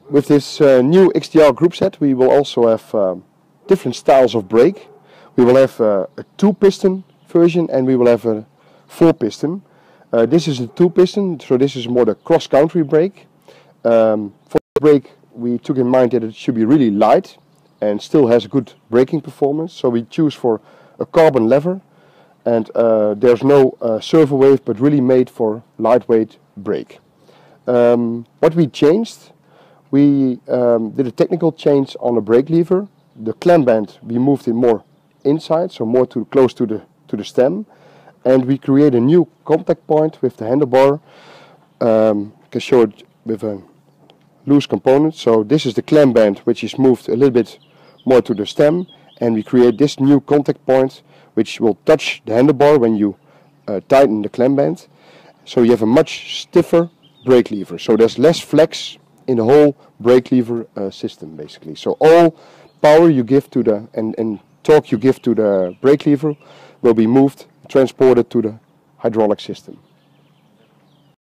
With this new XDR group set, we will also have different styles of brake. We will have a 2-piston version and we will have a 4-piston. This is a 2-piston, so this is more the cross-country brake. For the brake, we took in mind that it should be really light and still has good braking performance. So we choose for a carbon lever, and there's no servo wave, but really made for lightweight brake. What we changed, we did a technical change on the brake lever. The clamp band, we moved it more inside, so more close to the stem, and we create a new contact point with the handlebar. I can show it with a loose component. So this is the clamp band, which is moved a little bit more to the stem, and we create this new contact point which will touch the handlebar when you tighten the clamp band. So you have a much stiffer brake lever, so there's less flex in the whole brake lever system basically. So all power you give to the and torque you give to the brake lever will be moved, transported to the hydraulic system.